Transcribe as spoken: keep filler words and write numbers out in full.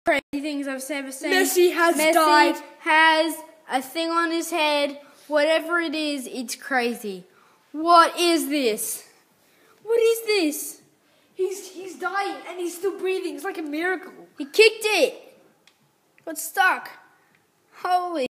crazy things I've ever seen. Messi has Messi died. has a thing on his head. Whatever it is, it's crazy. What is this? What is this? He's he's dying and he's still breathing. It's like a miracle. He kicked it. Got stuck. Holy.